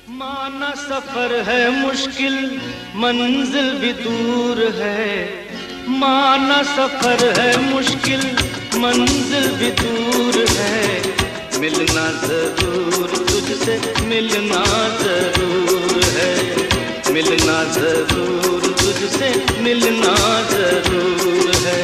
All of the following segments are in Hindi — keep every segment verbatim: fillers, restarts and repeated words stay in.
माना सफर है मुश्किल, मंजिल भी दूर है। माना सफर है मुश्किल, मंजिल भी दूर है। मिलना जरूर तुझसे, मिलना जरूर है। मिलना जरूर तुझसे, मिलना जरूर है।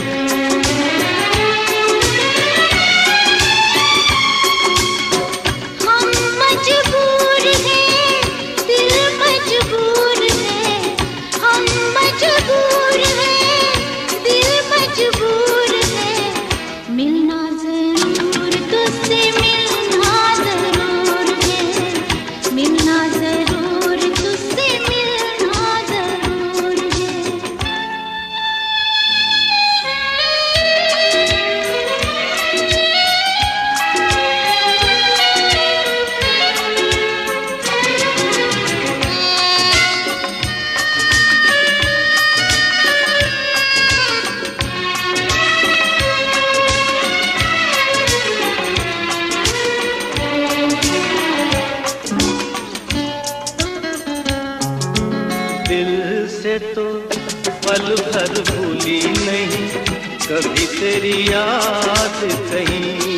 दिल से तो पल भर भूली नहीं, कभी तेरी याद कहीं।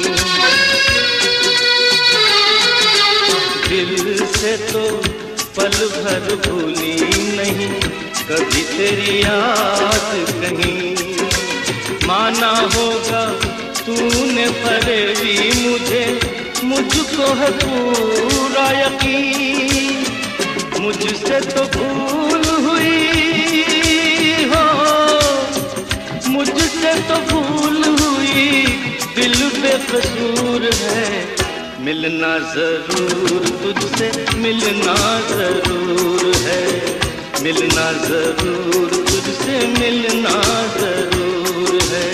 दिल से तो पल भर भूली नहीं, कभी तेरी याद कहीं। माना होगा तूने फरेबी मुझे, मुझको है पूरा यकीन। मुझसे तो भूल हुई हो, मुझसे तो भूल हुई, दिल बेकसूर है। मिलना जरूर तुझसे, मिलना जरूर है। मिलना जरूर तुझसे, मिलना जरूर है।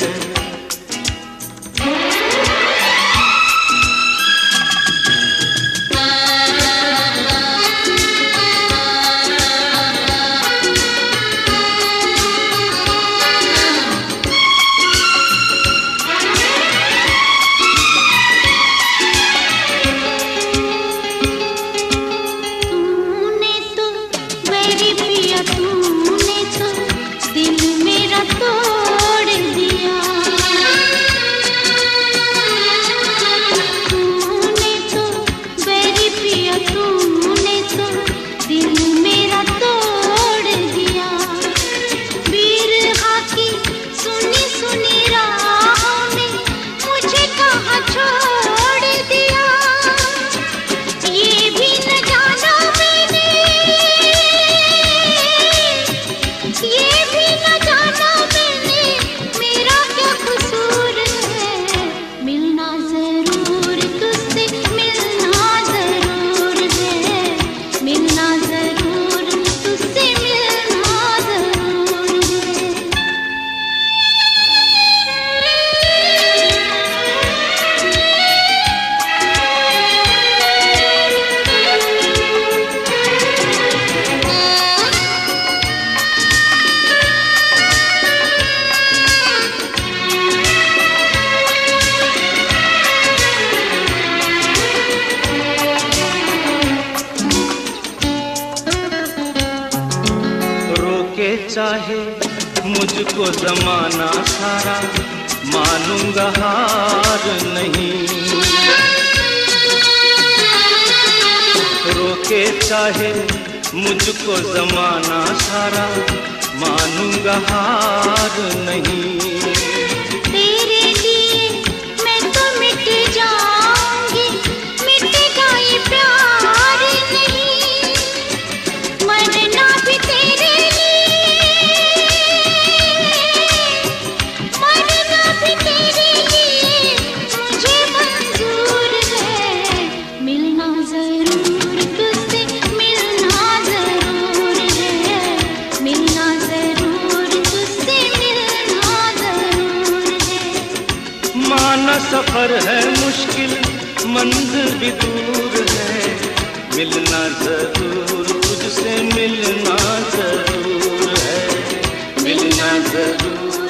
चाहे मुझको जमाना सारा, मानूंगा हार नहीं। रोके चाहे मुझको जमाना सारा, मानूंगा हार नहीं। तेरे लिए मैं तो मिट जाऊंगी, मिटेगा ये प्यार नहीं। मरना भी तेरे सफर है मुश्किल, मंजिल भी दूर है। मिलना जरूर तुझसे, मिलना जरूर है। मिलना जरूर।